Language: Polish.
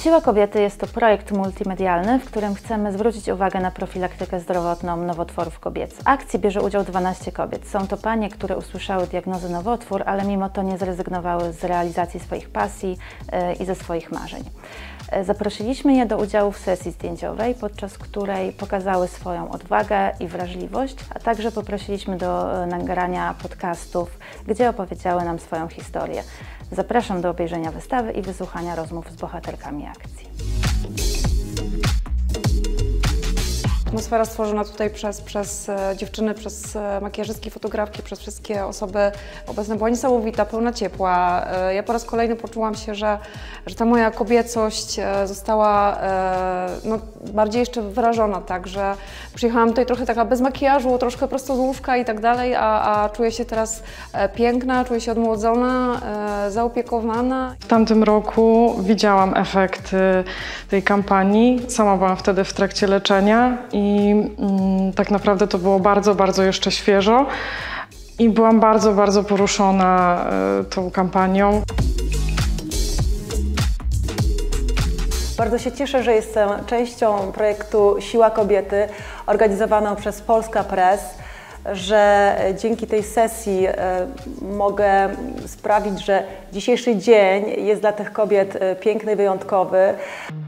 Siła Kobiety jest to projekt multimedialny, w którym chcemy zwrócić uwagę na profilaktykę zdrowotną nowotworów kobiecych. W akcji bierze udział 12 kobiet. Są to panie, które usłyszały diagnozę nowotwór, ale mimo to nie zrezygnowały z realizacji swoich pasji i ze swoich marzeń. Zaprosiliśmy je do udziału w sesji zdjęciowej, podczas której pokazały swoją odwagę i wrażliwość, a także poprosiliśmy do nagrania podcastów, gdzie opowiedziały nam swoją historię. Zapraszam do obejrzenia wystawy i wysłuchania rozmów z bohaterkami akcji. Atmosfera stworzona tutaj przez dziewczyny, przez makijażystki, fotografki, przez wszystkie osoby obecne była niesamowita, pełna ciepła. Ja po raz kolejny poczułam się, że ta moja kobiecość została bardziej jeszcze wyrażona, tak, że przyjechałam tutaj trochę taka bez makijażu, troszkę prosto z łóżka i tak dalej, a czuję się teraz piękna, czuję się odmłodzona, zaopiekowana. W tamtym roku widziałam efekty tej kampanii. Sama byłam wtedy w trakcie leczenia i tak naprawdę to było bardzo jeszcze świeżo i byłam bardzo poruszona tą kampanią. Bardzo się cieszę, że jestem częścią projektu Siła Kobiety organizowaną przez Polska Press, że dzięki tej sesji mogę sprawić, że dzisiejszy dzień jest dla tych kobiet piękny i wyjątkowy.